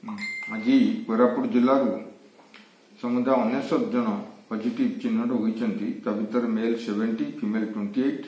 आज कोरापुट जिलूर समुदाय 19 जन पॉजिटिव चिन्हट होती भर male 70 female 28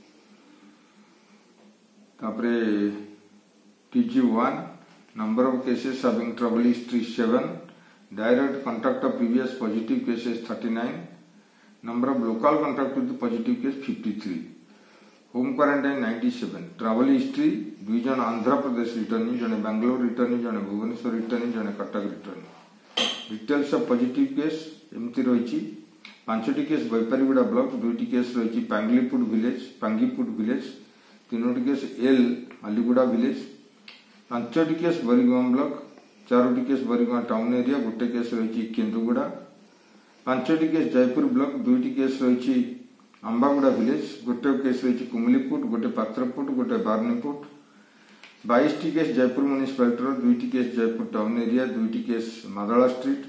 TG1 number of cases having travel history 7 direct contact of previous positive cases 39 number of local contact with the positive case 53 home quarantine 97 travel history 2 जन Andhra Pradesh returning जने Bangalore returning जने Bhubaneswar returning जने Cuttack returning details of positive case एमती रही 5टी case Baipariguda block 2टी case रही Pangiput village 3टी केस एल अलीगुड़ा विलेज 5टी केस बरीगांव ब्लॉक 4टी case Barigaon town area 1 case रही केंदुगुड़ा 5टी केस जयपुर ब्लॉक 2टी केस रही अंबागुड़ा विलेज 1 केस रही कुमलीपुट 1 पात्रपुट 1 बारनीपुट 22टी केस जयपुर म्युनिसिपालिटी 2टी केस जयपुर टाउन एरिया 2टी केस मादला स्ट्रीट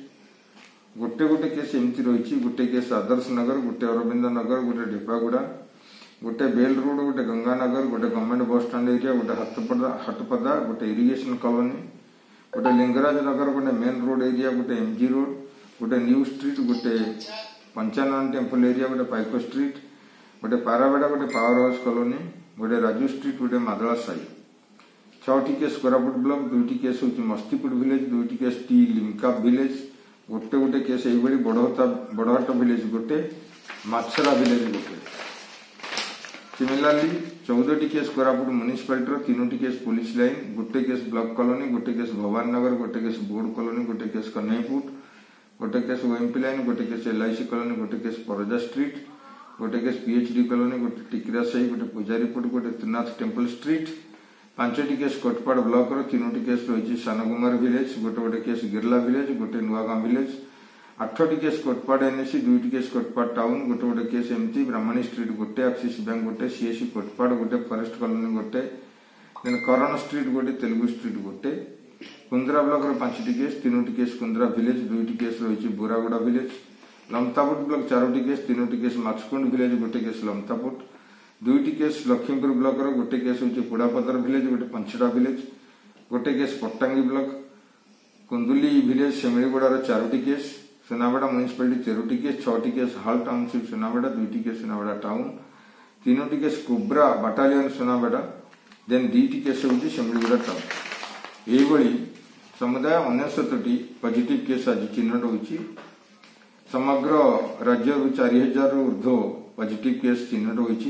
1 केस एमती रही 1 case Adarsh Nagar 1 Arvind Nagar 1 Dhepaguda 1 bell road 1 Ganganagar 1 government bus stand area 1 Hatpada 1 irrigation colony 1 Lingaraj Nagar 1 main road area 1 MG road 1 new street 1 Panchanan temple area 1 Paiko street 1 Parabeda 1 power house colony 1 Raju street 1 Madla Sai 6टी case Koraput block 2टी case हूँ Mastipur village 2टी case T Limka village 1 case यही Badahat village 1 Machhara village 1 similarly 14टी case Koraput municipality 3टी case police line 1 case block colony 1 case Bhavan Nagar 1 case board colony 1 case Kanhaiput 1 case OMP line 1 case LIC colony 1 case Paraja street 1 case PhD colony 1 Tikra Sahi 1 Pujariput 1 Trinath temple street 5टी case Kotpad block 3टी case रही Sankumar village 1 case Girla village 1 Nuagaon village 8टी case Kotpad NSC 2टी case Kotpad town 1 case एमती Brahmani street 1 Axis bank 1 CSC Kotpad 1 forest colony 1 then Karan street 1 Telugu street 1 Kundra block 5टी case 3टी case Kundra village 2टी case रही बोरागुड़ा विलेज लमतापुट ब्लॉक 4टी केस 3टी case Machkund village 1 case Lamtaput 2टी केस लखीमपुर ब्लॉक 1 केस हूँ Pudapadar village 1 Panchada village 1 case Pottangi block Kunduli village सेमिड़ीगुड़ार 4टी केस सुनाबेड़ा म्युनिसिपालिटी 13टी केस 6टी केस हाल टाउनशिप सुनाबेड़ा 2टी केस सुनाबेड़ा टाउन 3टी case Cobra battalion Sunabeda then 2टी केस हूँ सेमिड़ीगुड़ा टाउन यही समुदाय 69टी पॉजिटिव केस आज चिन्हट होती समग्र राज्य 4000 ऊर्ध्व पॉजिटिव केस चिन्हट होती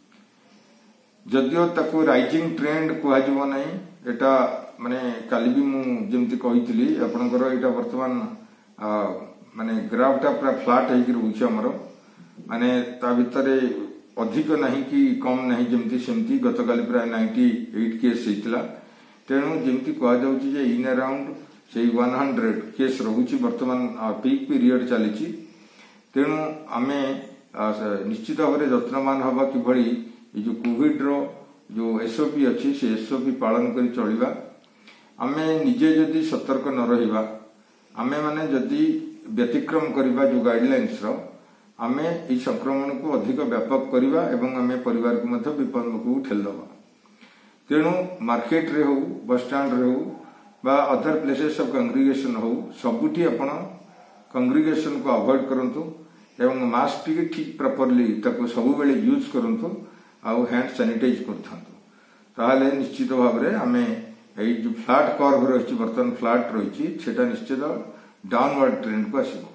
जदिओ ताकू राइजिंग ट्रेंड कहजिबो नहीं एटा माने काली भी मु जेमति कहितली आपनकर एटा वर्तमान माने ग्राफटा पूरा फ्लैट हेकि रहउछ हमरो माने ता भितरे अधिक नहीं कि कम नहीं जेमति सेमति गतकाली प्राय 98 केस हेतला तेणु जेमति कह जाउछि जे इन अराउंड से 100 केस रहउछि वर्तमान पीक पीरियड चलीछि तेणु आमे निश्चित भाव में यत्नवान हवा कि जो कोविड रो जो SOP अच्छी से SOP पालन कर चलिबा आमे निजे जदि सतर्क न रहिबा आमे माने जदि व्यतिक्रम करिबा जो गाइडलाइंस रो आमे ई संक्रमण को अधिक व्यापक करिबा एवं आमे परिवार को मध्य विपद को ठेल दबा तेणु मार्केट रे हो बस स्टैंड रे हो बा अदर प्लेसेस ऑफ कांग्रीगेशन हो सबुठी आपण कांग्रीगेशन को अवॉइड करंतु एवं मास्क टी ठीक प्रॉपर्ली ताको सब बेले यूज करंतु आउ हैंड सैनिटाइज कर निश्चित भाव में आम जो फ्लैट कर्व रही बर्तमान फ्लैट रही निश्चित डाउनवर्ड ट्रेंड को आसब।